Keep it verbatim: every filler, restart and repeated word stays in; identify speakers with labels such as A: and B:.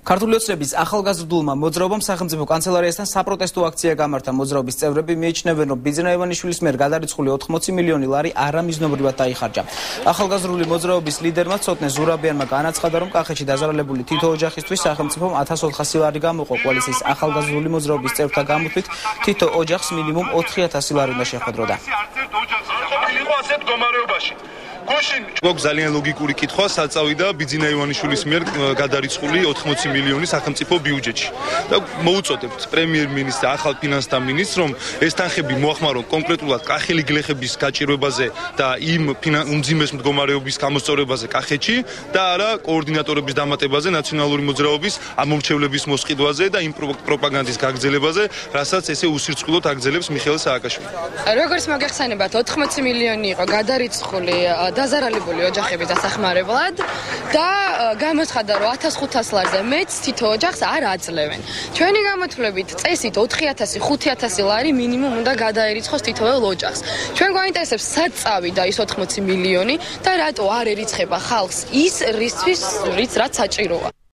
A: ქართული ოცნების ახალგაზრდულმა მოძრაობამ სახელმწიფო კანცელარიასთან საპროტესტო აქცია გამართა. მოძრაობის წევრები მიიჩნევენ, რომ ბიძინა ივანიშვილის მიერ გადარიცხული ოთხმოცი მილიონი ლარი არამიზნობრივად დაიხარჯა. ახალგაზრდული მოძრაობის ლიდერმა ცოტნე ზურაბიანმა განაცხადა, რომ კახეთში დაზარალებული თითო ოჯახისთვის სახელმწიფომ ათას ოთხასი ლარი გამოყო. კოალიციის ახალგაზრდული მოძრაობის წევრთა გამოთვლით თითო ოჯახს მინიმუმ ოთხი ათასი ლარი უნდა შეხვედროდა.
B: გვაქვს ძალიან ლოგიკური კითხვა, საწავიდა ბიძინა ივანიშვილის მიერ გადარიცხული ოთხმოცი მილიონი სახელმწიფო ბიუჯეტში. და მოუწოდებთ პრემიერ-მინისტრ ახალ ფინანსთა მინისტრს, რომ ეს თანხები მოახმარონ კონკრეტულად კახელი გლეხების გაჭირვებაზე და იმ უმძიმეს მდგომარეობის გამოსწორებაზე კახეთში და არა კოორდინატორების დამატებაზე, ნაციონალური მოძრაობის ამომრჩევლების მოსყიდვაზე და იმ პროპაგანდის გაგრძელებაზე, რასაც ესე უსირწყვილოდ აგრძელებს მიხეილ სააკაშვილი.
C: როგორც მოგეხსენებათ, ოთხმოცი მილიონი იყო გადარიცხული დაზარალებული ოჯახების დასახმარებლად და გამოცხადდა, რომ ათას ხუთას ლარზე მეც თითო ოჯახს არ აძლევენ. ჩვენი გამოთვლებით წესით ოთხი ათასი ხუთი ათასი ლარი მინიმუმ უნდა გადაერიცხოს თითოეულ ოჯახს. ჩვენ გვაინტერესებს სად წავიდა ის ოთხმოცი მილიონი და რატო არ ერიცხება ხალხს ის რისთვის, რაც საჭიროა.